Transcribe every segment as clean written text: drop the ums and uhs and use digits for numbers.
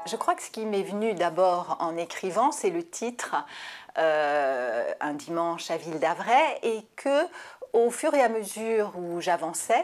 Je crois que ce qui m'est venu d'abord en écrivant, c'est le titre Un dimanche à Ville d'Avray, et que au fur et à mesure où j'avançais,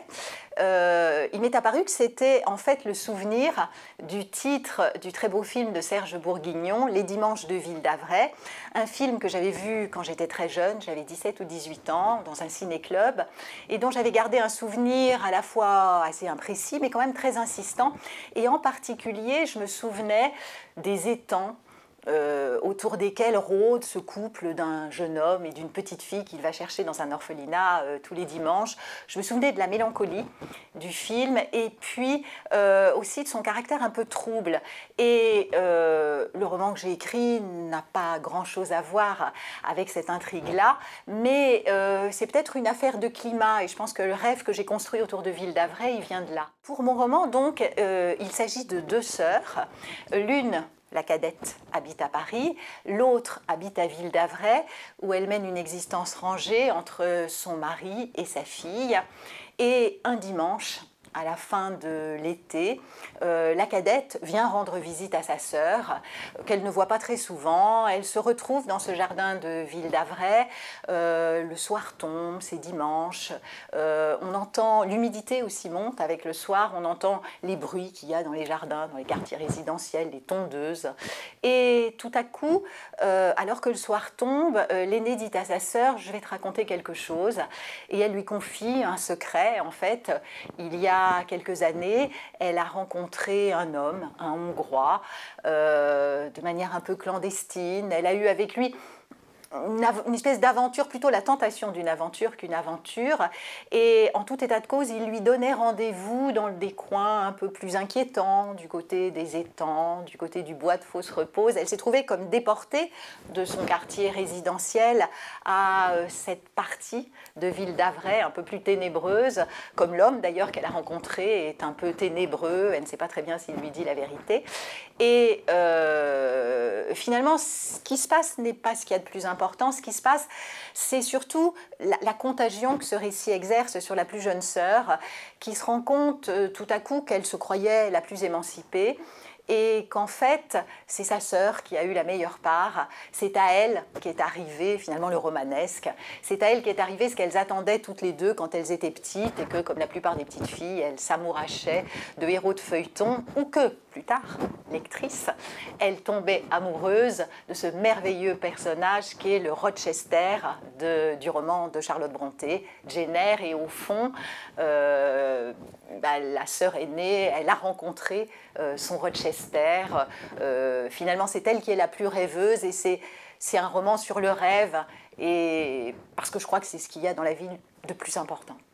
il m'est apparu que c'était en fait le souvenir du titre du très beau film de Serge Bourguignon, Les dimanches de Ville d'Avray, un film que j'avais vu quand j'étais très jeune, j'avais 17 ou 18 ans, dans un ciné-club, et dont j'avais gardé un souvenir à la fois assez imprécis, mais quand même très insistant. Et en particulier, je me souvenais des étangs autour desquels rôde ce couple d'un jeune homme et d'une petite fille qu'il va chercher dans un orphelinat tous les dimanches. Je me souvenais de la mélancolie du film et puis aussi de son caractère un peu trouble. Et le roman que j'ai écrit n'a pas grand-chose à voir avec cette intrigue-là, mais c'est peut-être une affaire de climat et je pense que le rêve que j'ai construit autour de Ville d'Avray, il vient de là. Pour mon roman, donc, il s'agit de deux sœurs. L'une, la cadette, habite à Paris, l'autre habite à Ville d'Avray, où elle mène une existence rangée entre son mari et sa fille. Et un dimanche, à la fin de l'été, la cadette vient rendre visite à sa sœur, qu'elle ne voit pas très souvent. Elle se retrouve dans ce jardin de Ville d'Avray. Le soir tombe, c'est dimanche. On entend, l'humidité aussi monte avec le soir. On entend les bruits qu'il y a dans les jardins, dans les quartiers résidentiels, les tondeuses. Et tout à coup, alors que le soir tombe, l'aînée dit à sa sœur « Je vais te raconter quelque chose ». Et elle lui confie un secret. En fait, il y a quelques années, elle a rencontré un homme, un Hongrois, de manière un peu clandestine. Elle a eu avec lui une espèce d'aventure, plutôt la tentation d'une aventure qu'une aventure. Et en tout état de cause, il lui donnait rendez-vous dans des coins un peu plus inquiétants, du côté des étangs, du côté du bois de Fausse-Repose. Elle s'est trouvée comme déportée de son quartier résidentiel à cette partie de Ville d'Avray un peu plus ténébreuse, comme l'homme d'ailleurs qu'elle a rencontré est un peu ténébreux, elle ne sait pas très bien s'il lui dit la vérité. Et finalement, ce qui se passe n'est pas ce qu'il y a de plus important. Ce qui se passe, c'est surtout la contagion que ce récit exerce sur la plus jeune sœur, qui se rend compte tout à coup qu'elle se croyait la plus émancipée, et qu'en fait, c'est sa sœur qui a eu la meilleure part. C'est à elle qu'est arrivé finalement le romanesque. C'est à elle qu'est arrivé ce qu'elles attendaient toutes les deux quand elles étaient petites et que, comme la plupart des petites filles, elles s'amourachaient de héros de feuilleton ou que, plus tard, lectrices, elles tombaient amoureuses de ce merveilleux personnage qui est le Rochester du roman de Charlotte Brontë, Jenner. Et au fond, la sœur aînée, elle a rencontré son Rochester. Finalement, c'est elle qui est la plus rêveuse et c'est un roman sur le rêve, et parce que je crois que c'est ce qu'il y a dans la vie de plus important.